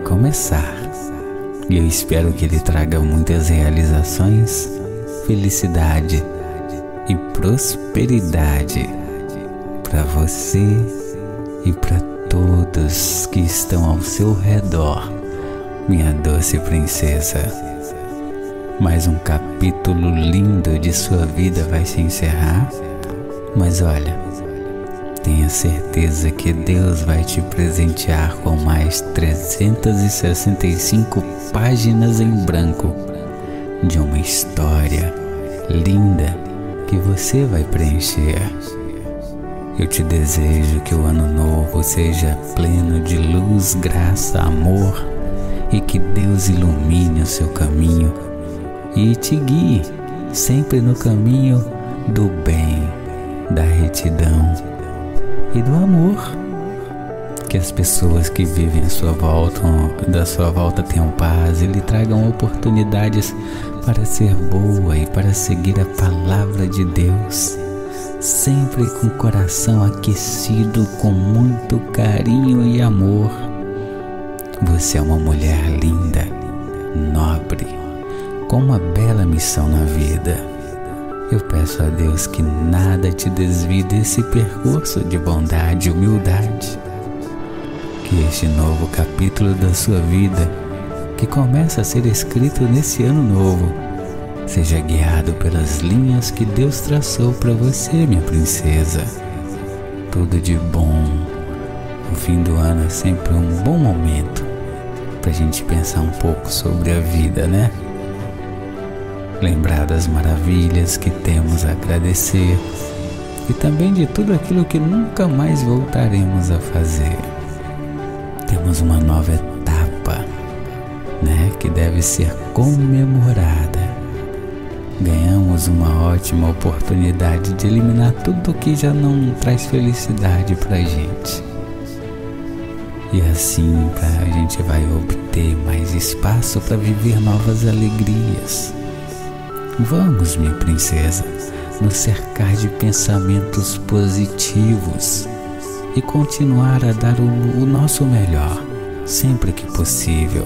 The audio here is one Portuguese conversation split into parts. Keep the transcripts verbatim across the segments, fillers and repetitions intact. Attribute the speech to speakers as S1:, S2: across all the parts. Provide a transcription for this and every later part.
S1: começar. E eu espero que ele traga muitas realizações, felicidade e prosperidade para você e para todos que estão ao seu redor, minha doce princesa. Mais um capítulo lindo de sua vida vai se encerrar, mas olha, tenha certeza que Deus vai te presentear com mais trezentas e sessenta e cinco páginas em branco de uma história linda que você vai preencher. Eu te desejo que o ano novo seja pleno de luz, graça, amor e que Deus ilumine o seu caminho e te guie sempre no caminho do bem, da retidão e do amor. Que as pessoas que vivem à sua volta, da sua volta tenham paz e lhe tragam oportunidades para ser boa e para seguir a palavra de Deus, sempre com o coração aquecido com muito carinho e amor. Você é uma mulher linda, nobre, com uma bela missão na vida. Eu peço a Deus que nada te desvie desse percurso de bondade e humildade. Que este novo capítulo da sua vida, que começa a ser escrito nesse ano novo, seja guiado pelas linhas que Deus traçou para você, minha princesa. Tudo de bom. O fim do ano é sempre um bom momento para a gente pensar um pouco sobre a vida, né? Lembrar das maravilhas que temos a agradecer e também de tudo aquilo que nunca mais voltaremos a fazer. Temos uma nova etapa, né, que deve ser comemorada. Ganhamos uma ótima oportunidade de eliminar tudo que já não traz felicidade pra gente. E assim a gente vai obter mais espaço para viver novas alegrias. Vamos, minha princesa, nos cercar de pensamentos positivos e continuar a dar o, o nosso melhor sempre que possível.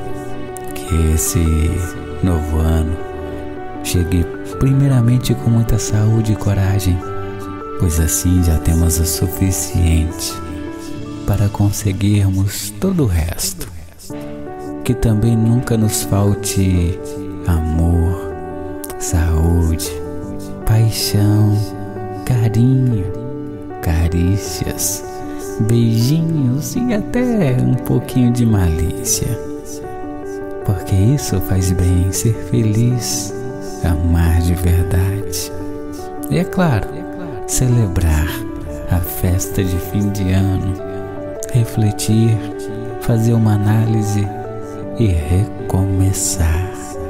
S1: Que esse novo ano chegue primeiramente com muita saúde e coragem, pois assim já temos o suficiente para conseguirmos todo o resto. Que também nunca nos falte amor, saúde, paixão, carinho, carícias, beijinhos e até um pouquinho de malícia. Porque isso faz bem, ser feliz, amar de verdade. E é claro, celebrar a festa de fim de ano, refletir, fazer uma análise e recomeçar.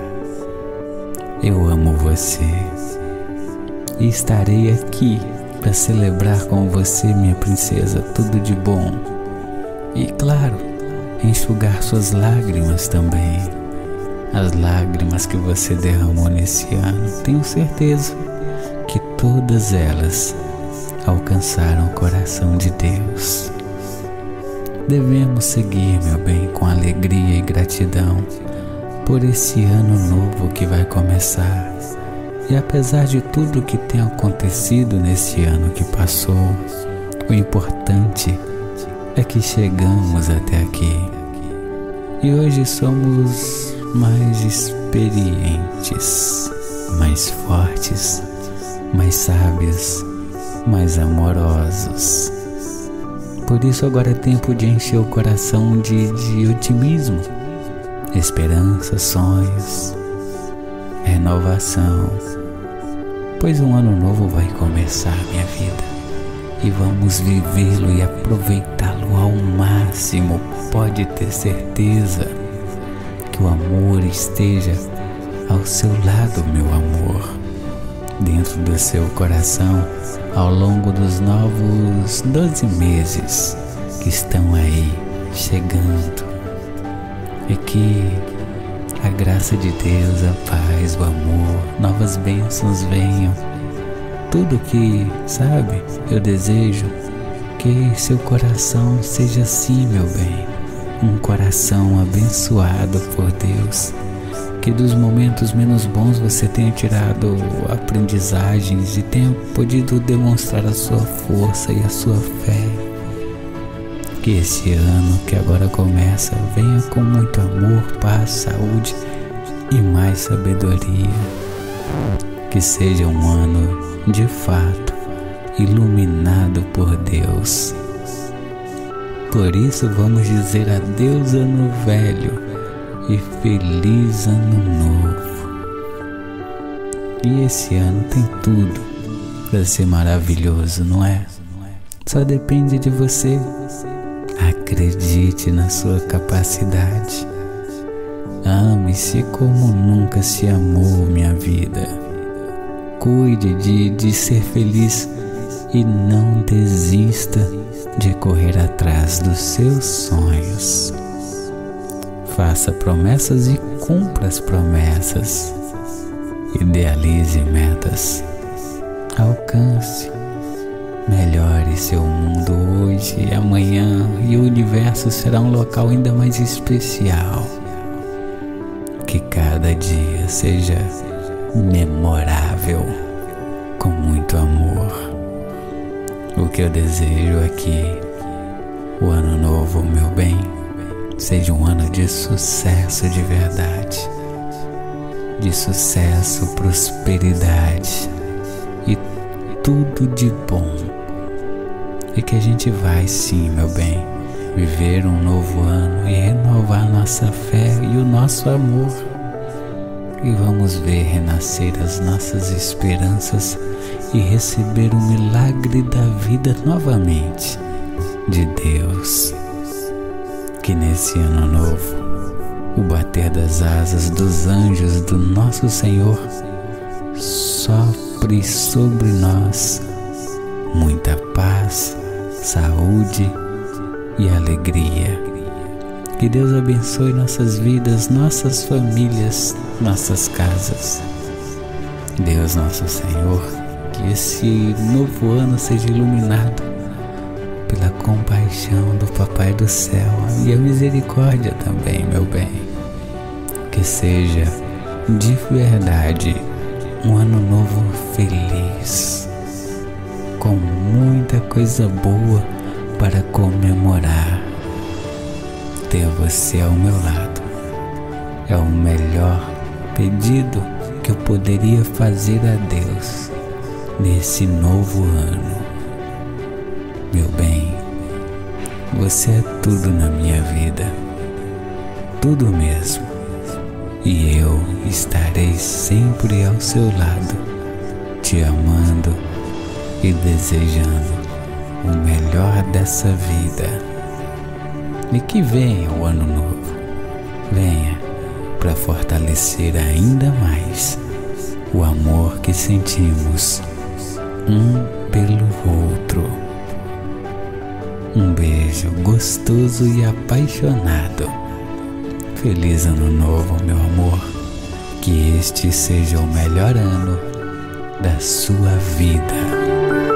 S1: Eu amo você e estarei aqui para celebrar com você, minha princesa, tudo de bom. E claro, enxugar suas lágrimas também. As lágrimas que você derramou nesse ano, tenho certeza que todas elas alcançaram o coração de Deus. Devemos seguir, meu bem, com alegria e gratidão por esse ano novo que vai começar. E apesar de tudo que tem acontecido nesse ano que passou, o importante é que chegamos até aqui. E hoje somos mais experientes, mais fortes, mais sábios, mais amorosos. Por isso agora é tempo de encher o coração de, de otimismo, esperança, sonhos, renovação, pois um ano novo vai começar, minha vida, e vamos vivê-lo e aproveitá-lo ao máximo. Pode ter certeza que o amor esteja ao seu lado, meu amor, dentro do seu coração, ao longo dos novos doze meses que estão aí chegando. E que a graça de Deus, a paz, o amor, novas bênçãos venham. Tudo que, sabe, eu desejo que seu coração seja assim, meu bem. um coração abençoado por Deus. Que dos momentos menos bons você tenha tirado aprendizagens e tenha podido demonstrar a sua força e a sua fé. Que esse ano que agora começa venha com muito amor, paz, saúde e mais sabedoria. Que seja um ano de fato iluminado por Deus. Por isso vamos dizer adeus ano velho e feliz ano novo. E esse ano tem tudo para ser maravilhoso, não é? Só depende de você. Acredite na sua capacidade. Ame-se como nunca se amou, minha vida. Cuide de, de ser feliz e não desista de correr atrás dos seus sonhos. Faça promessas e cumpra as promessas. Idealize metas. Alcance. Melhore seu mundo hoje e amanhã, e o universo será um local ainda mais especial. Que cada dia seja memorável, com muito amor. O que eu desejo é que o ano novo, meu bem, seja um ano de sucesso de verdade, de sucesso, prosperidade e tudo de bom. E que a gente vai sim, meu bem, viver um novo ano e renovar nossa fé e o nosso amor. E vamos ver renascer as nossas esperanças e receber o milagre da vida novamente de Deus. Que nesse ano novo, o bater das asas dos anjos do nosso Senhor sopre sobre nós muita paz, saúde e alegria. Que Deus abençoe nossas vidas, nossas famílias, nossas casas. Deus nosso Senhor, que esse novo ano seja iluminado pela compaixão do Papai do Céu e a misericórdia também, meu bem. Que seja de verdade um ano novo feliz, com muita coisa boa para comemorar. Ter você ao meu lado é o melhor pedido que eu poderia fazer a Deus nesse novo ano. Meu bem, você é tudo na minha vida, tudo mesmo, e eu estarei sempre ao seu lado, te amando e desejando o melhor dessa vida. E que venha o ano novo, venha para fortalecer ainda mais o amor que sentimos um pelo outro. Um beijo gostoso e apaixonado. Feliz ano novo, meu amor. Que este seja o melhor ano da sua vida.